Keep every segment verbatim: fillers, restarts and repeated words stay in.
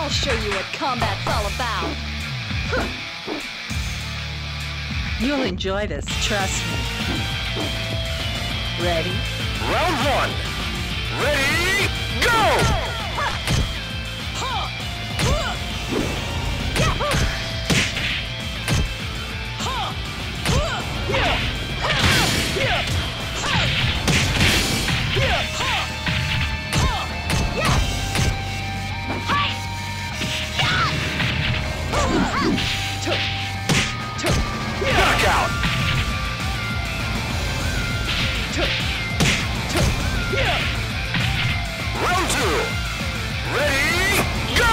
I'll show you what combat's all about. You'll enjoy this, trust me. Ready? Round one. Ready, go! Knockout! Round two. Ready, go!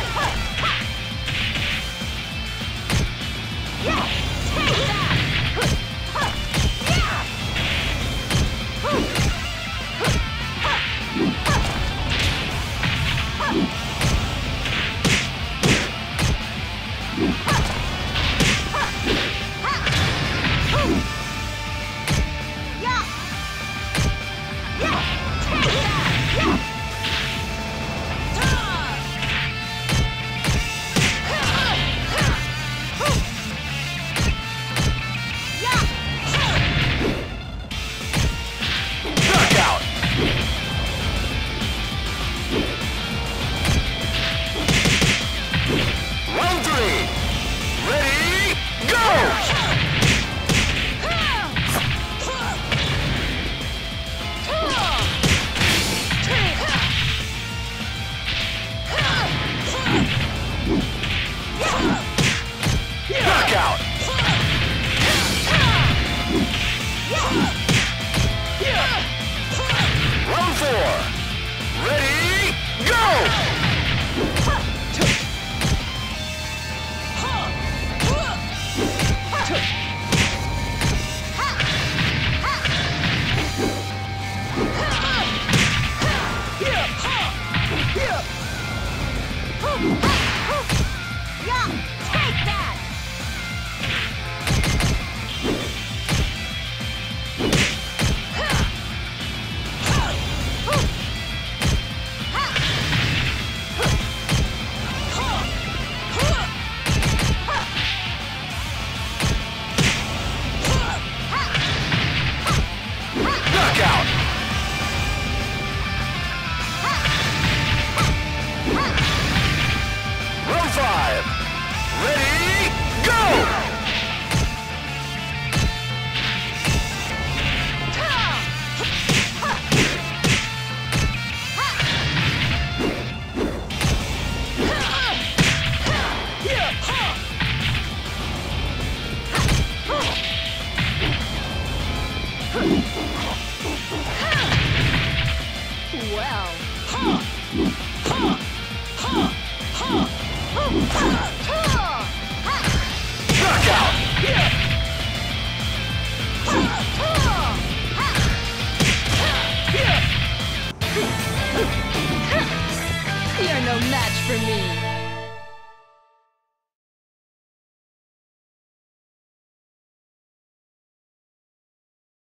Knockout! Round three. Ready, go! Knockout! Round four. Ready, go! Take that! Knockout! Round five. Ready, go! Well,